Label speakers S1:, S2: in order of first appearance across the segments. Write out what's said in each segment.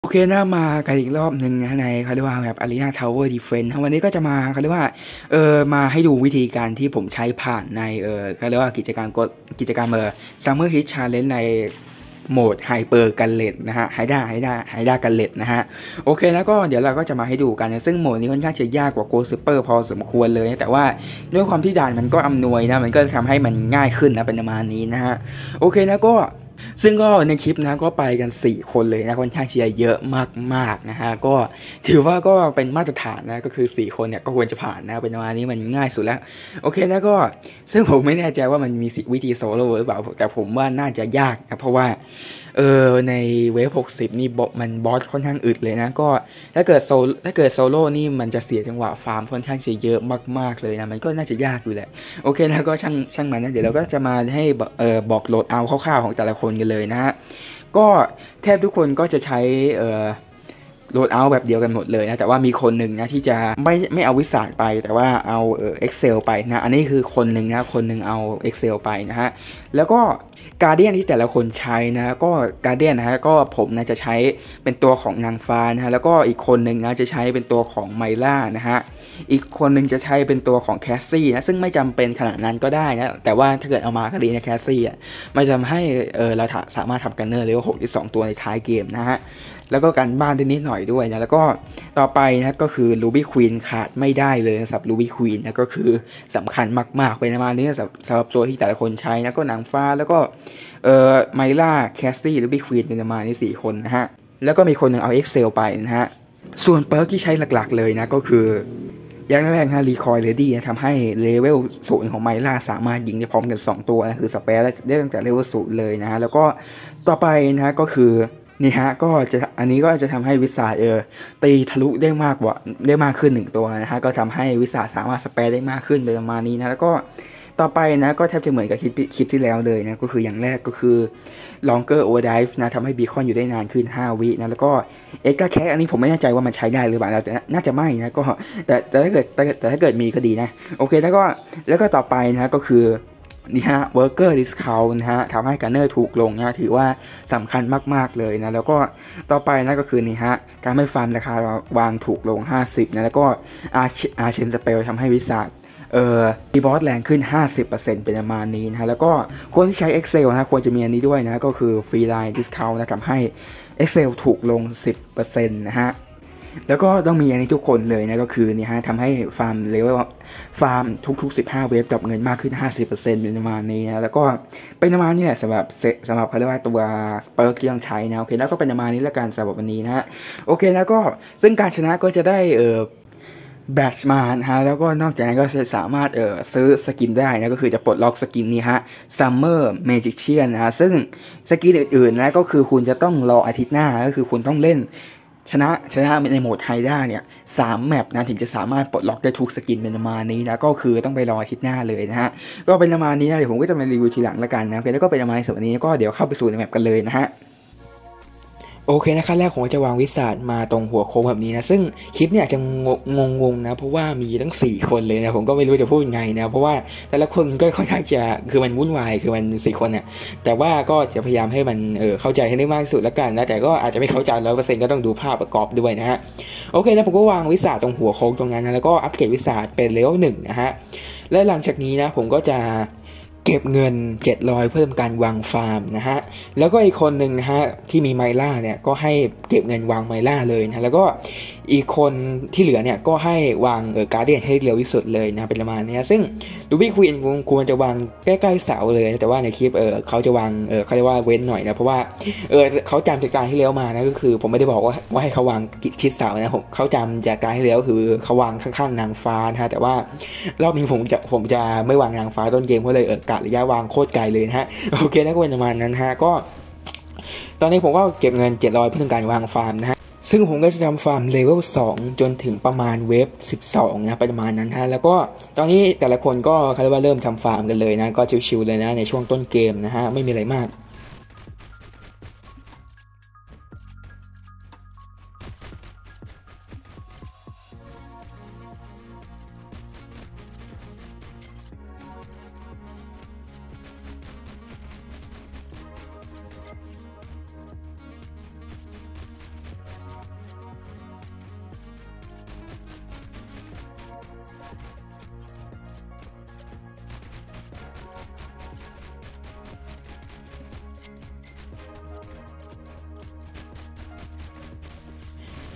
S1: โอเคนะมากันอีกรอบหนึ่งนะในเขาเรียกว่าแบบ Arena Tower Defense วันนี้ก็จะมาเขาเรียกว่ามาให้ดูวิธีการที่ผมใช้ผ่านในเขาเรียกว่ากิจกรรมSummer Heat Challenge ในโหมด Hyper Galley นะฮะไฮด้ากันเลตนะฮะโอเคแล้วก็เดี๋ยวเราก็จะมาให้ดูกันนะซึ่งโหมดนี้ค่อนข้างจะยากกว่า Ghost Super พอสมควรเลยนะแต่ว่าด้วยความที่ด่านมันก็อำนวยนะมันก็ทำให้มันง่ายขึ้นนะเป็นประมาณนี้นะฮะโอเคแล้วก็ซึ่งก็ในคลิปนะก็ไปกัน4คนเลยนะค่อนข้างเชียร์เยอะมากๆนะฮะก็ถือว่าก็เป็นมาตรฐานนะก็คือ4คนเนี่ยก็ควรจะผ่านนะเป็นประมาณนี้มันง่ายสุดแล้วโอเคแล้วก็ซึ่งผมไม่แน่ใจว่ามันมีวิธีโซโล่หรือเปล่าแต่ผมว่าน่าจะยากนะเพราะว่าในเวฟ60นี่มันบอสค่อนข้างอึดเลยนะก็ถ้าเกิดโซโล่นี่มันจะเสียจังหวะฟาร์มค่อนข้างจะเยอะมากๆเลยนะมันก็น่าจะยากอยู่แหละโอเคแล้วก็ช่างมันนะเดี๋ยวเราก็จะมาให้บอกโหลดเอาคร่าวๆของแต่ละคนกันเลยนะฮะก็แทบทุกคนก็จะใช้โหลดเอาแบบเดียวกันหมดเลยนะแต่ว่ามีคนหนึ่งนะที่จะไม่เอาวิสาไปแต่ว่าเอาExcel ไปนะอันนี้คือคนหนึ่งนะคนหนึ่งเอา Excel ไปนะฮะแล้วก็การ์เดียนที่แต่ละคนใช้นะก็การ์เดียนนะฮะก็ผมนะจะใช้เป็นตัวของนางฟ้านะฮะแล้วก็อีกคนหนึ่งนะจะใช้เป็นตัวของไมล่านะฮะอีกคนหนึ่งจะใช้เป็นตัวของแคสซี่นะซึ่งไม่จำเป็นขนาดนั้นก็ได้นะแต่ว่าถ้าเกิดเอามาก็ดีนะแคสซี่อ่ะมันจะทำให้เราสามารถทำกันเนอร์เลเวล6ที่2ตัวในท้ายเกมนะฮะแล้วก็การบ้านนิดหน่อยด้วยนะแล้วก็ต่อไปนะก็คือ Ruby Queen ขาดไม่ได้เลยสำหรับ Ruby Queen นะก็คือสำคัญมากๆไปประมาณนี้สำหรับตัวที่แต่ละคนใช้นะก็นางฟ้าแล้วก็ไมล่าแคสซี่ Ruby Queen เป็นประมาณนี้4คนนะฮะแล้วก็มีคนหนึ่งเอา Excel ไปนะฮะส่วนเปิร์กที่ใช้หลักๆเลยนะก็คืออย่างแรกนะรีคอยเลดี้ทำให้เลเวล0ของไมล่าสามารถยิงได้พร้อมกัน2ตัวนะคือสเปรได้ตั้งแต่เลเวล0เลยนะแล้วก็ต่อไปนะก็คือนี่ฮะก็จะอันนี้ก็จะทำให้วิสาตีทะลุได้มากขึ้น1ตัวนะฮะก็ทำให้วิสาสามารถสเปรได้มากขึ้นเป็นประมาณนี้นะแล้วก็ต่อไปนะก็แทบจะเหมือนกับคลิปที่แล้วเลยนะก็คืออย่างแรกก็คือ longer overdrive นะทำให้บีคอนอยู่ได้นานขึ้น5วินะแล้วก็เอ็กซ์แคอันนี้ผมไม่แน่ใจว่ามันใช้ได้หรือเปล่าแต่น่าจะไม่นะก็แต่ถ้าเกิดมีก็ดีนะโอเคแล้วก็ต่อไปนะก็คือนี่ฮะ worker discount นะฮะทำให้การเนอร์ถูกลงนะถือว่าสำคัญมากๆเลยนะแล้วก็ต่อไปนะก็คือนี่ฮะการไม่ฟาร์มราคาวางถูกลง50นะแล้วก็อาเชนสเปลทำให้วิสาดีบอสแรงขึ้น 50% เป็นประมาณนี้นะแล้วก็คนที่ใช้ Excel นะควรจะมีอันนี้ด้วยนะก็คือ Free Line Discount นะทำให้ Excel ถูกลง 10% นะฮะแล้วก็ต้องมีอันนี้ทุกคนเลยนะก็คือนี่ฮะทำให้ฟาร์มเลเวลฟาร์มทุกๆ15เวฟดรอปเงินมากขึ้น 50% เป็นประมาณนี้นะแล้วก็เป็นประมาณนี้แหละสำหรับเขาเรียกว่าตัวเปิร์กที่ต้องใช้นะโอเคแล้วก็เป็นประมาณนี้แล้วกันสำหรับวันนี้นะฮะโอเคแล้วก็ซึ่งการชนะก็จะได้แบตมานะฮะแล้วก็นอกจากนั้นก็จะสามารถซื้อสกินได้นะก็คือจะปลดล็อกสกินนี้ฮะ Summer Magician นะฮะซึ่งสกินอื่นๆนะก็คือคุณจะต้องรออาทิตย์หน้าก็คือคุณต้องเล่นชนะในโหมดไฮด้าเนี่ย3แมปนะถึงจะสามารถปลดล็อกได้ทุกสกินเป็นประมาณนี้นะก็คือต้องไปรออาทิตย์หน้าเลยนะฮะก็เป็นประมาณนี้นะเดี๋ยวผมก็จะมารีวิวทีหลังแล้วกันนะโอเคแล้วก็เป็นประมาณส่วนนี้ก็เดี๋ยวเข้าไปสู่ในแมปกันเลยนะฮะโอเคนะขั้นแรกผมจะวางวิสาดมาตรงหัวโค้งแบบนี้นะซึ่งคลิปเนี่ยจะงงนะเพราะว่ามีทั้ง4คนเลยนะผมก็ไม่รู้จะพูดยังไงนะเพราะว่าแต่ละคนก็ค่อนข้างจะคือมันวุ่นวายคือมัน4คนเนี่ยแต่ว่าก็จะพยายามให้มันเข้าใจให้ได้มากที่สุดแล้วกันนะแต่ก็อาจจะไม่เข้าใจ100%ก็ต้องดูภาพประกอบด้วยนะฮะโอเคแล้วผมก็วางวิสาดตรงหัวโค้งตรงนั้นนะแล้วก็อัปเกรดวิสาดเป็นเลเวล1นะฮะและหลังจากนี้นะผมก็จะเก็บเงิน700เพื่อทำการวางฟาร์มนะฮะแล้วก็อีกคนหนึ่งนะฮะที่มีไมล่าเนี่ยก็ให้เก็บเงินวางไมล่าเลยนะแล้วก็อีกคนที่เหลือเนี่ยก็ให้วางการ์เดียนให้เร็วที่สุดเลยนะเป็นประมาณนี้ซึ่งลูบี้ควีนควรจะวางใกล้ๆเสาเลยแต่ว่าในคลิปเขาจะวางเขาเรียกว่าเว้นหน่อยนะเพราะว่าเขาจำจากการที่แล้วมานะก็คือผมไม่ได้บอกว่าให้เขาวางชิดเสานะเขาจำจากการที่แล้วคือเขาวางข้างๆนางฟ้านะฮะแต่ว่ารอบนี้ผมจะไม่วางนางฟ้าต้นเกมเพราะเลยกะระยะวางโคตรไกลเลยนะฮะโอเคนะก็เป็นประมาณนั้นฮะก็ตอนนี้ผมก็เก็บเงิน700เพื่อการวางฟาร์มนะฮะซึ่งผมก็จะทำฟาร์มเลเวล2จนถึงประมาณเวฟ12นะประมาณนั้นฮะแล้วก็ตอนนี้แต่ละคนก็เขาเรียกว่าเริ่มทำฟาร์มกันเลยนะก็ชิวๆเลยนะในช่วงต้นเกมนะฮะไม่มีอะไรมาก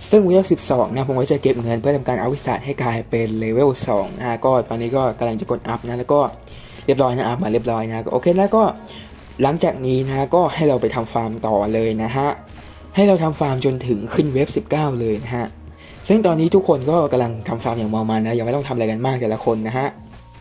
S1: ซึ่งเวฟ12นะผมก็จะเก็บเงินเพื่อทำการอัพวิสัทให้กลายเป็นเลเวล2นะก็ตอนนี้ก็กำลังจะกดอัพนะแล้วก็เรียบร้อยนะอัพมาเรียบร้อยนะโอเคแล้วก็หลังจากนี้นะก็ให้เราไปทำฟาร์มต่อเลยนะฮะให้เราทำฟาร์มจนถึงขึ้นเวฟ19เลยนะฮะซึ่งตอนนี้ทุกคนก็กำลังทำฟาร์มอย่างเมามันนะยังไม่ต้องทำอะไรกันมากแต่ละคนนะฮะ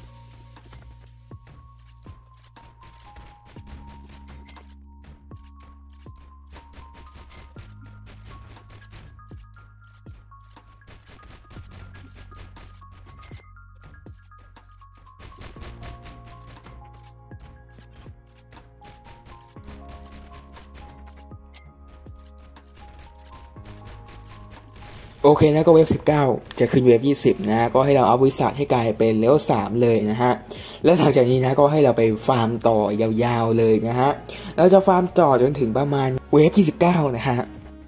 S1: โอเคนะก็เวฟ19จะขึ้นเวฟ20นะก็ให้เราอัพวิสัทให้กลายเป็นเลเวล3เลยนะฮะแล้วหลังจากนี้นะก็ให้เราไปฟาร์มต่อยาวๆเลยนะฮะเราจะฟาร์มต่อจนถึงประมาณเวฟ29นะฮะ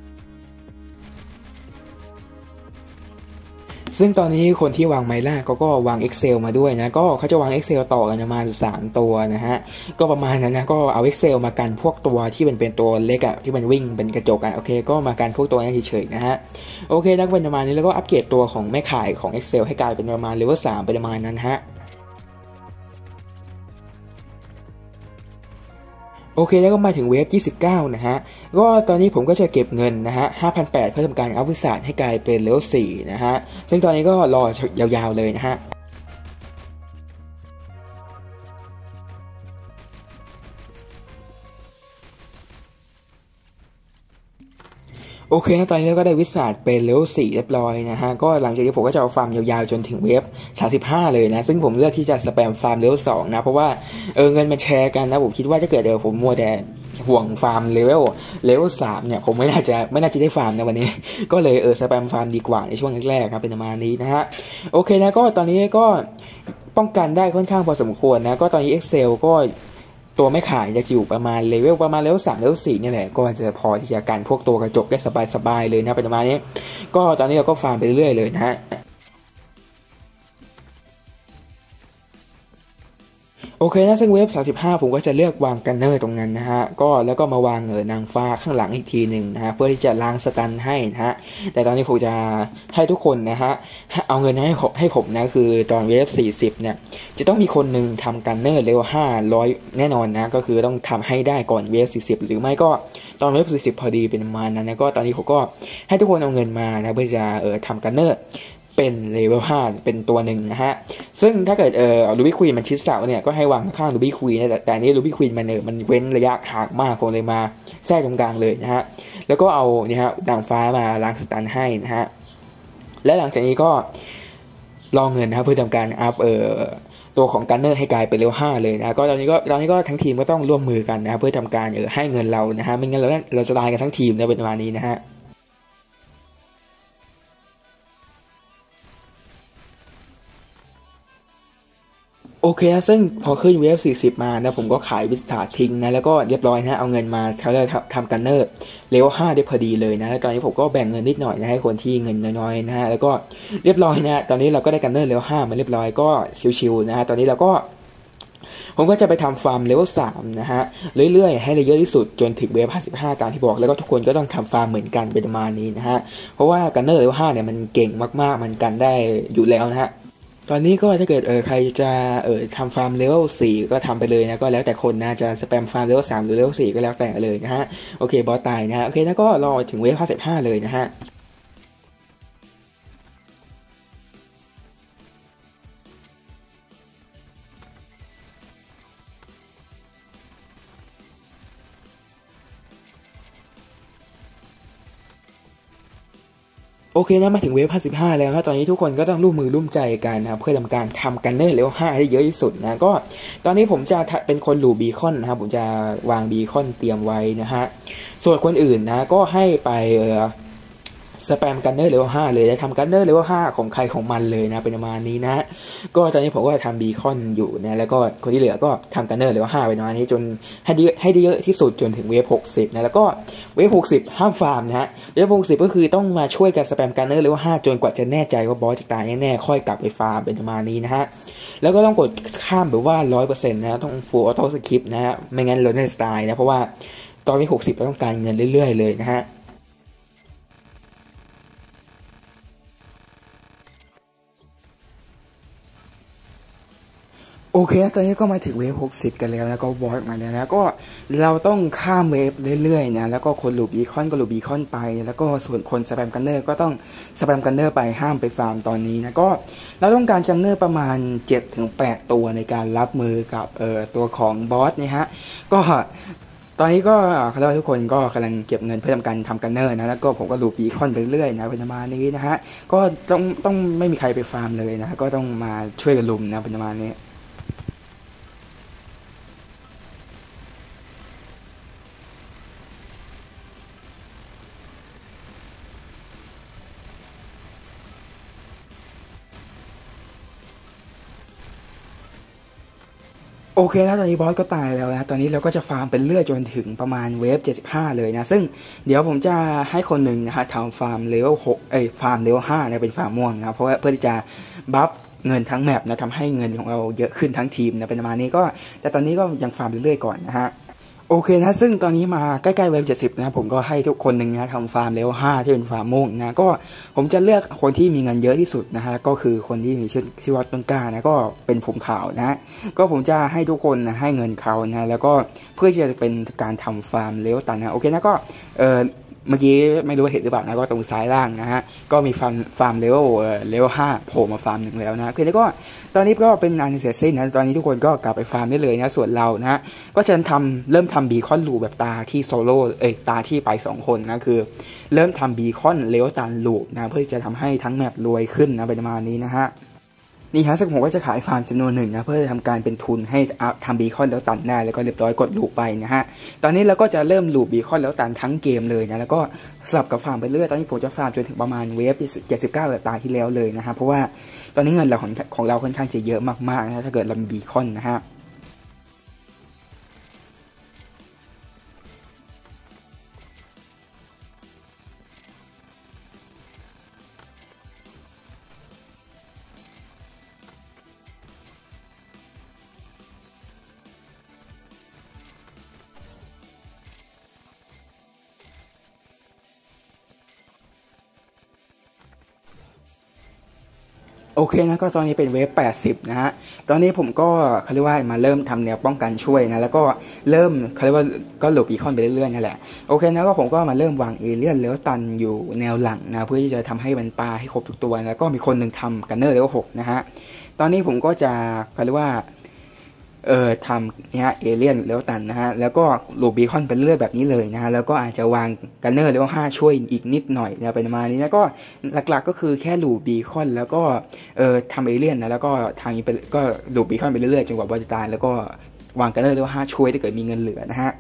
S1: ซึ่งตอนนี้คนที่วางไมล่าก็วาง Excel มาด้วยนะก็เขาจะวาง Excel ต่อกันประมาณ3ตัวนะฮะก็ประมาณนั้นนะก็เอา Excel มากันพวกตัวที่เป็นตัวเล็กอะที่มันวิ่งเป็นกระจกอะโอเคก็มากันพวกตัวนี้เฉยๆนะฮะโอเคนักเป็นประมาณนี้แล้วก็อัปเกรดตัวของแม่ข่ายของ Excel ให้กลายเป็นประมาณเลเวล3เป็นประมาณนั้นฮะโอเคแล้วก็มาถึงเวฟ29นะฮะก็ตอนนี้ผมก็จะเก็บเงินนะฮะ 5,800 เพื่อทำการอัพวิสัทให้กลายเป็นเลเวล4นะฮะซึ่งตอนนี้ก็รอยาวๆเลยนะฮะโอเคนะตอนนี้เราก็ได้วิสัทเป็นเลเวล4เรียบร้อยนะฮะก็หลังจากนี้ผมก็จะเอาฟาร์มยาวๆจนถึงเวฟ35เลยนะซึ่งผมเลือกที่จะสแปมฟาร์มเลเวล2นะเพราะว่าเงินมันแชร์กันนะผมคิดว่าถ้าเกิดผมมัวแต่ห่วงฟาร์มเลเวล3เนี่ยผมไม่น่าจะได้ฟาร์มในวันนี้ก็เลยสแปมฟาร์มดีกว่าในช่วงแรกๆครับเป็นประมาณนี้นะฮะโอเคนะก็ตอนนี้ก็ป้องกันได้ค่อนข้างพอสมควรนะก็ตอนนี้ Excel ก็ตัวไม่ขายจะอยู่ประมาณเลเวล3เลเวล4นี่แหละก็จะพอที่จะกันพวกตัวกระจกได้สบายๆเลยนะเป็นประมาณนี้ก็ตอนนี้เราก็ฟาร์มไปเรื่อยๆเลยนะฮะ โอเคนะซึ่งเวฟ35ผมก็จะเลือกวางกันเนอร์ตรงนั้นนะฮะก็แล้วก็มาวางนางฟ้าข้างหลังอีกทีหนึ่งนะฮะเพื่อที่จะล้างสตันให้นะฮะแต่ตอนนี้ผมจะให้ทุกคนนะฮะเอาเงินให้ผมนะคือตอนเวฟ40เนี่ยจะต้องมีคนหนึ่งทำกันเนอร์เลเวล500แน่นอนนะก็คือต้องทำให้ได้ก่อนเวฟ40หรือไม่ก็ตอนเวฟ40พอดีเป็นประมาณนั้นนะก็ตอนนี้ผมก็ให้ทุกคนเอาเงินมานะเพื่อจะทำกันเนอร์เป็นเลเวล5เป็นตัวหนึ่งนะฮะซึ่งถ้าเกิดลูบี้ควีนมันชิดเสาเนี่ยก็ให้วางข้างลูบี้ควีนนะแต่อันนี้ลูบี้ควีนมันเว้นระยะห่างมากผมเลยมาแทรกตรงกลางเลยนะฮะแล้วก็เอาเนี่ยฮะนางฟ้ามาล้างสตันให้นะฮะและหลังจากนี้ก็รอเงินนะครับเพื่อทำการอัพตัวของกันเนอร์ให้กลายเป็นเลเวล5เลยนะก็ตอนนี้ก็ทั้งทีมก็ต้องร่วมมือกันนะเพื่อทำการให้เงินเรานะฮะไม่งั้นเราจะตายกันทั้งทีมนะเป็นประมาณนี้นะฮะ โอเคนะซึ่งพอขึ้นเวฟ40มานะผมก็ขายวิสตาทิ้งนะแล้วก็เรียบร้อยนะเอาเงินมาเขาเลยทำกันเนอร์เลเวล5ได้พอดีเลยนะแล้วตอนนี้ผมก็แบ่งเงินนิดหน่อยนะให้คนที่เงินน้อยๆนะฮะแล้วก็เรียบร้อยนะตอนนี้เราก็ได้กันเนอร์เลเวล5มาเรียบร้อยก็ชิวๆนะฮะตอนนี้เราก็ผมก็จะไปทำฟาร์มเลเวล3นะฮะเรื่อยๆให้เยอะที่สุดจนถึงเวฟ55ตามที่บอกแล้วก็ทุกคนก็ต้องทำฟาร์มเหมือนกันเป็นประมาณนี้นะฮะเพราะว่ากันเนอร์เลเวล5เนี่ยมันเก่งมากๆมันกันได้อยู่แล้วนะฮะ ตอนนี้ก็ถ้าเกิดใครจะทำฟาร์มเลเวล4ก็ทำไปเลยนะก็แล้วแต่คนนะจะสแปมฟาร์มเลเวล3หรือเลเวล4ก็แล้วแต่เลยนะฮะโอเคบอสตายนะฮะโอเคแล้วก็รอถึงเวฟ55เลยนะฮะ โอเคนะมาถึงเวฟ55แล้วนะตอนนี้ทุกคนก็ต้องร่วมมือร่วมใจกันนะครับเพื่อทำการทำกันเนอร์เลเวล5ให้เยอะที่สุดนะก็ตอนนี้ผมจะเป็นคนหลูบีคอนนะครับผมจะวางบีคอนเตรียมไว้นะฮะส่วนคนอื่นนะก็ให้ไปสแปมกันเนอร์เลเวล5เลยจะทำกันเนอร์เลเวล5ของใครของมันเลยนะเป็นประมาณนี้นะก็ตอนนี้ผมก็ทำบีคอนอยู่นะแล้วก็คนที่เหลือก็ทำกันเนอร์เลเวล5ไปประมาณนี้จนให้ได้เยอะที่สุดจนถึงเวฟ60นะแล้วก็เวฟ60ห้ามฟาร์มนะฮะเวฟ60ก็คือต้องมาช่วยกันสแปมกันเนอร์เลเวล5จนกว่าจะแน่ใจว่าบอสจะตายแน่ๆค่อยกลับไปฟาร์มเป็นประมาณนี้นะฮะแล้วก็ต้องกดข้ามแบบว่า 100% นะต้อง full auto skip นะฮะไม่งั้นเราจะตายนะเพราะว่าตอนนี้60เราต้องการเงินเรื่อยๆเลยนะฮะโอเคตอนนี้ก็มาถึงเวฟ60กันแล้วก็วอล์กมาแล้วก็เราต้องข้ามเวฟเรื่อยๆนะแล้วก็คนหลุดบีคอนก็หลุดบีคอนไปแล้วก็ส่วนคนสแปมกันเนอร์ก็ต้องสแปมกันเนอร์ไปห้ามไปฟาร์มตอนนี้นะก็เราต้องการกันเนอร์ประมาณ 7-8 ตัวในการรับมือกับตัวของบอสนะฮะก็ตอนนี้ก็เขาเรียกว่าทุกคนก็กำลังเก็บเงินเพื่อทำการทำกันเนอร์นะแล้วก็ผมก็หลุดบีคอนไปเรื่อยนะเป็นประมาณนี้นะฮะก็ต้องไม่มีใครไปฟาร์มเลยนะก็ต้องมาช่วยกันลุมนะเป็นประมาณนี้โอเคแล้วตอนนี้บอสก็ตายแล้วนะตอนนี้เราก็จะฟาร์มเป็นเรื่อยจนถึงประมาณเวฟ75เลยนะซึ่งเดี๋ยวผมจะให้คนหนึ่งนะฮะทำฟาร์มเลเวล6ฟาร์มเลเวล5เนี่ยเป็นฟาร์มม่วงนะเพราะว่าเพื่อที่จะบัฟเงินทั้งแมปนะทำให้เงินของเราเยอะขึ้นทั้งทีมนะเป็นประมาณนี้ก็แต่ตอนนี้ก็ยังฟาร์มเรื่อยๆก่อนนะฮะ โอเคนะซึ่งตอนนี้มาใกล้ๆเว็บ70นะผมก็ให้ทุกคนหนึ่งนะทำฟาร์มเลเวล5ที่เป็นฟาร์มม่วงนะก็ผมจะเลือกคนที่มีเงินเยอะที่สุดนะฮะก็คือคนที่มีชื่อว่าต้นกล้านะก็เป็นผมขาวนะก็ผมจะให้ทุกคนนะให้เงินเขานะแล้วก็เพื่อที่จะเป็นการทำฟาร์มเลเวลตันนะโอเคนะก็เมื่อกี้ไม่รู้ว่าเห็นหรือเปล่านะก็ตรงซ้ายล่างนะฮะก็มีฟาร์มเลเวล5โผล่มาฟาร์มหนึ่งแล้วนะคือแล้วก็ตอนนี้ก็เป็นอันเสร็จสิ้นนะตอนนี้ทุกคนก็กลับไปฟาร์มได้เลยนะส่วนเรานะก็จะเริ่มทำบีคอนลูปแบบตาที่โซโล่ตาที่ไป2คนนะคือเริ่มทำบีคอนเลเวลตันลูปนะเพื่อจะทำให้ทั้งแมปรวยขึ้นนะประมาณนี้นะฮะนี่ฮะซึ่งผมก็จะขายฟาร์มจำนวนหนึ่งนะเพื่อทำการเป็นทุนให้ทำบีคอนแล้วตันได้แล้วก็เรียบร้อยกดลูปไปนะฮะตอนนี้เราก็จะเริ่มลูปบีคอนแล้วตันทั้งเกมเลยนะแล้วก็สลับกับฟาร์มไปเรื่อยตอนนี้ผมจะฟาร์มจนถึงประมาณเวฟ79แบบตาที่แล้วเลยนะฮะเพราะว่าตอนนี้เงินเราของเราค่อนข้างจะเยอะมากๆนะถ้าเกิดเรามีบีคอนนะฮะ โอเคนะก็ตอนนี้เป็นเวฟ80นะฮะตอนนี้ผมก็เขาเรียกว่ามาเริ่มทำแนวป้องกันช่วยนะแล้วก็เริ่มเขาเรียกว่าก็หลบอีคอนไปเรื่อยๆนั่นแหละโอเคนะก็ผมก็มาเริ่มวางเอเลี่ยนแล้วตันอยู่แนวหลังนะเพื่อที่จะทำให้มันปาให้ครบทุกตัวแล้วก็มีคนหนึ่งทำกันเนอร์เลเวล6นะฮะตอนนี้ผมก็จะเขาเรียกว่าทำเนี่ยเอเลี่ยนแล้วตันนะฮะแล้วก็ลูบบีคอนเป็นเรื่อยแบบนี้เลยนะฮะแล้วก็อาจจะวางกันเนอร์เลเวล5ช่วยอีกนิดหน่อยนะเป็นประมาณนี้นะก็หลักๆก็คือแค่ลูบบีคอนแล้วก็ทำเอเลี่ยนนะแล้วก็ทางนี้ไปก็ลูบบีคอนไปเรื่อยๆจนกว่าบอลจะตายแล้วก็วางกันเนอร์เลเวล5ช่วยถ้าเกิดมีเงินเหลือนะฮะ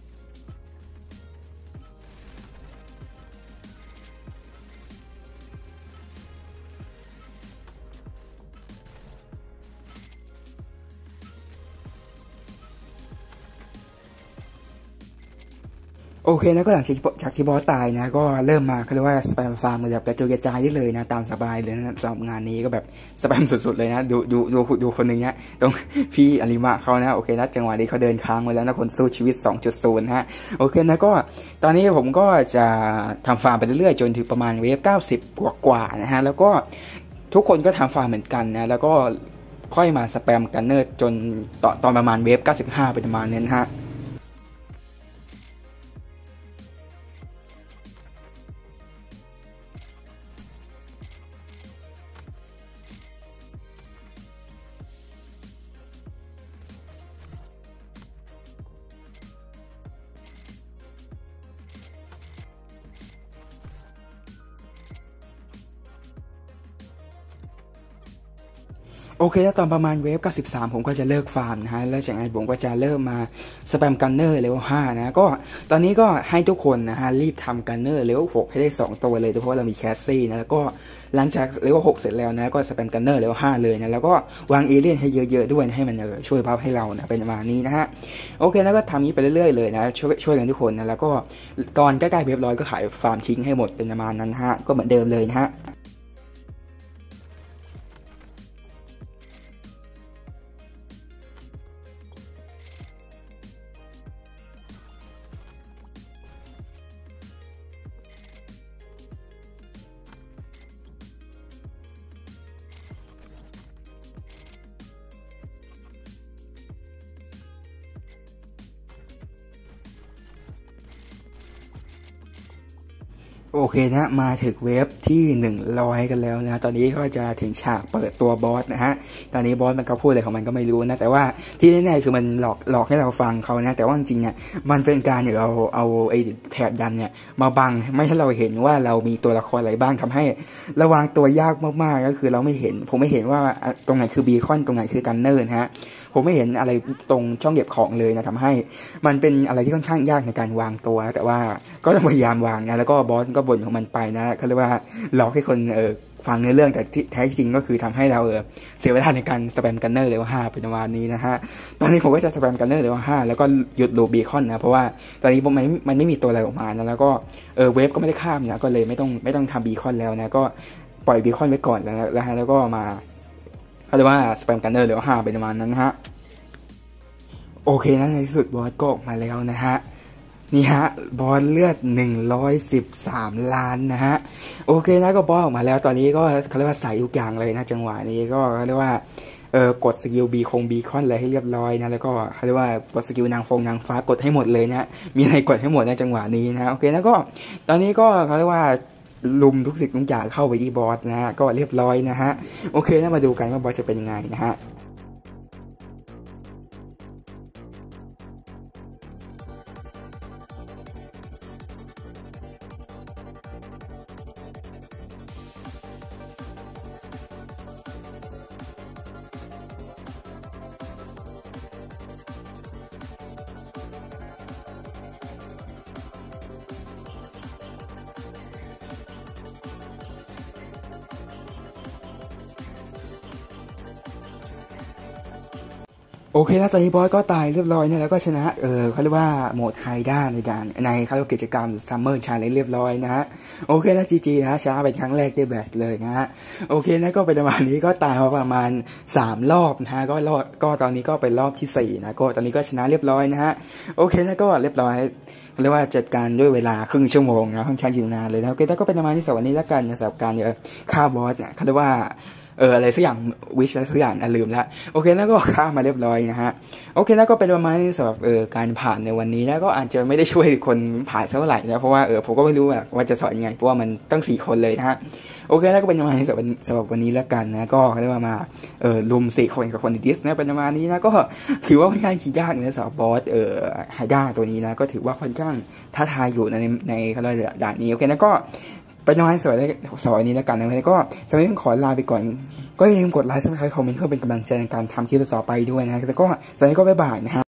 S1: โอเคนะก็หลังจากที่บอสตายนะก็เริ่มมาเขาเรียกว่าสแปมฟาร์มแบบกระจุยกระจายได้เลยนะตามสบายเลยนะสำหรับงานนี้ก็แบบสแปมสุดๆเลยนะดูคนหนึ่งเนี้ยตรงพี่อลิมะเขานะโอเคนะจังหวะนี้เขาเดินค้างไว้แล้วนะคนสู้ชีวิต 2.0 ฮะโอเคนะก็ตอนนี้ผมก็จะทำฟาร์มไปเรื่อยๆจนถึงประมาณเวฟ90กว่าๆนะฮะแล้วก็ทุกคนก็ทำฟาร์มเหมือนกันนะแล้วก็ค่อยมาสแปมกันเนอร์จนตอนประมาณเวฟ95เป็นประมาณนี้นะฮะ โอเคแล้วตอนประมาณเวฟ93ผมก็จะเลิกฟาร์มนะฮะแล้วจากนั้นผมก็จะเริ่มมาสแปมกันเนอร์เลเวล5นะก็ตอนนี้ก็ให้ทุกคนนะฮะรีบทำกันเนอร์เลเวล6ให้ได้2ตัวเลยเพราะว่าเรามีแคสซี่นะแล้วก็หลังจากเลเวล6เสร็จแล้วนะก็สแปมกันเนอร์เลเวล5เลยนะแล้วก็วางเอเลี่ยนให้เยอะๆด้วยให้มันช่วยบัฟให้เรานะเป็นประมาณนี้นะฮะโอเคแล้วก็ทำนี้ไปเรื่อยๆเลยนะช่วยกันทุกคนนะแล้วก็ก่อนใกล้ๆเวฟ100ก็ขายฟาร์มทิ้งให้หมดเป็นประมาณนั้นฮะก็เหมือนเดิมเลยนะฮะโอเคนะมาถึงเวฟที่100กันแล้วนะตอนนี้ก็จะถึงฉากเปิดตัวบอสนะฮะตอนนี้บอสมันก็พูดอะไรของมันก็ไม่รู้นะแต่ว่าที่แน่ๆคือมันหลอกให้เราฟังเขานะแต่ว่าจริงๆเนี่ยมันเป็นการเอาไอ้แถบดำเนี่ยมาบังไม่ให้เราเห็นว่าเรามีตัวละครอะไรบ้างทำให้ระวังตัวยากมากๆก็คือเราไม่เห็นผมไม่เห็นว่าตรงไหนคือบีคอนตรงไหนคือกันเนอร์นะฮะผมไม่เห็นอะไรตรงช่องเก็บของเลยนะทำให้มันเป็นอะไรที่ค่อนข้างยากในการวางตัวแต่ว่าก็ต้องพยายามวางนะแล้วก็บอสก็บ่นของมันไปนะเขาเรียกว่าหลอกให้คนฟังเนื้อเรื่องแต่ที่แท้จริงก็คือทำให้เราเสียเวลาในการสแปมกันเนอร์เลเวล5เป็นประมาณนี้นะฮะตอนนี้ผมก็จะสแปมกันเนอร์เลเวล5แล้วก็หยุดลูบีคอนนะเพราะว่าตอนนี้มันไม่มีตัวอะไรออกมานะแล้วก็เวฟก็ไม่ได้ข้ามนะก็เลยไม่ต้องทำบีคอนแล้วนะก็ปล่อยบีคอนไว้ก่อนแล้วก็มาเขาเรียกว่าสแปมกันเนอร์เลเวล5เป็นประมาณนั้นนะฮะโอเคนะในที่สุดบอสก็ออกมาแล้วนะฮะนี่ฮะบอสเลือด113 ล้านนะฮะโอเคนะก็บอสออกมาแล้วตอนนี้ก็เขาเรียกว่าใส่ทุกอย่างเลยนะจังหวะนี้ก็เขาเรียกว่ากดสกิลบีคอนเลยให้เรียบร้อยนะแล้วก็เขาเรียกว่ากดสกิลนางฟ้ากดให้หมดเลยนะมีอะไรกดให้หมดในจังหวะนี้นะโอเคนะก็ตอนนี้ก็เขาเรียกว่าลุมทุกสิ่งทุกอย่างเข้าไปที่บอสนะฮะก็เรียบร้อยนะฮะโอเคนะมาดูกันว่าบอสจะเป็นยังไงนะฮะโอเคแล้วตอนนี้บอสก็ตายเรียบร้อยเนี่ยแล้วก็ชนะเขาเรียกว่าโหมดไฮด้าในเขาเรียกกิจกรรมซัมเมอร์ชาเลนจ์เรียบร้อยนะฮะโอเคแล้วจีนะช้าเป็นครั้งแรกได้แบตเลยนะฮะโอเคนะก็เป็นประมาณนี้ก็ตายมาประมาณ3 รอบนะฮะก็ตอนนี้ก็เป็นรอบที่4นะก็ตอนนี้ก็ชนะเรียบร้อยนะฮะโอเคนะก็เรียบร้อยเรียกว่าจัดการด้วยเวลาครึ่งชั่วโมงนะค่อนข้างจริงนานเลยนะโอเคแล้วก็เป็นประมาณที่สวันนี้แล้วกันนะสำหรับการฆ่าบอสเนี่ยเขาเรียกว่าอะไรสักอย่างวิชอะไรสักอย่างลืมแล้วโอเคแล้วก็ข้ามมาเรียบร้อยนะฮะโอเคแล้วก็เป็นประมาณสำหรับการผ่านในวันนี้แล้วก็อาจจะไม่ได้ช่วยคนผ่านเท่าไหร่นะเพราะว่าผมก็ไม่รู้ว่าจะสอนยังไงเพราะว่ามันตั้ง4 คนเลยนะฮะโอเคแล้วก็เป็นประมาณนี้สำหรับวันนี้แล้วกันนะก็เขาเรียกว่ามาลุม4 คนกับคนดิสนะเป็นประมาณนี้นะก็ถือว่าค่อนข้างยากนะสำหรับบอสไฮด้าตัวนี้นะก็ถือว่าค่อนข้างท้าทายอยู่ในเขาเรียกด่านนี้โอเคแล้วก็เป็นน้อยสวัสดีแล้วกันนะก็สำหรับนี้ต้องขอลาไปก่อนก็อย่าลืมกดไลค์ Subscribe คอมเมนต์เพื่อเป็นกำลังใจในการทำคลิปต่อไปด้วยนะแล้วก็สำหรับนี้ก็บ๊ายบายนะฮะ